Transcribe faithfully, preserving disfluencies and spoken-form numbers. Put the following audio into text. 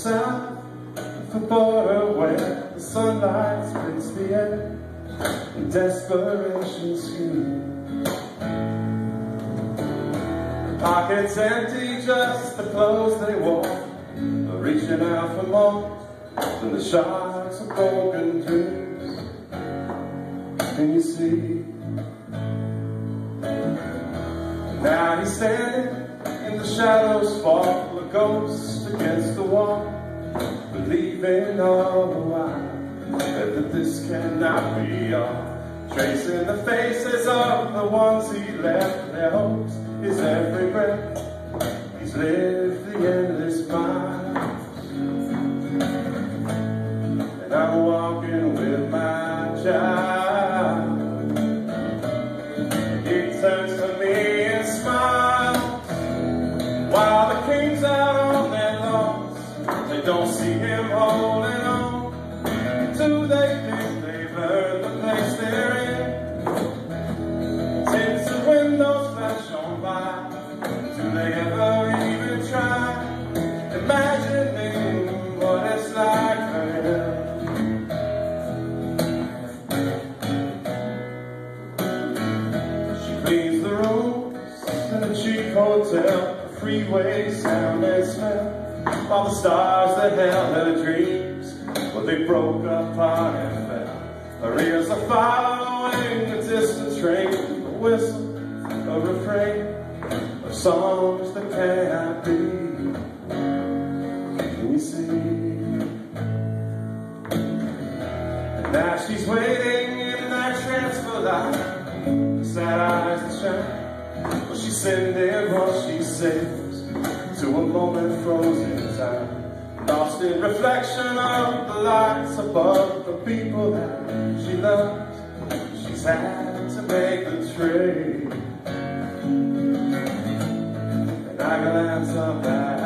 south of the border where the sunlight splits the air in desperation scheme. The pockets empty, just the clothes they wore, are reaching out for more than the shards of broken dreams. Can you see? Now he's standing in the shadows, fall a ghost against the wall, believing all the while that this cannot be all. Tracing the faces of the ones he left, their hopes, his every breath. He's lived the endless miles, and I'm walking with my child. He turns to me and smiles, while the king's out on their lawns. They don't see him holding on. Do they think they've earned the place they're in? Tinted windows flash on by. Do they ever even try imagining what it's like for him? She cleans the rooms in a cheap hotel, a freeway sound and smell, all the stars that held her dreams, well, they broke apart and fell. Her ears are following a distant train, a whistle, a refrain of songs that cannot be. Can you see? And now she's waiting in that transfer line, sad eyes that shine. Well, she's sending what she saves to a moment frozen in time, lost in reflection of the lights above the people that she loves. She's had to make the trade, and I glance up at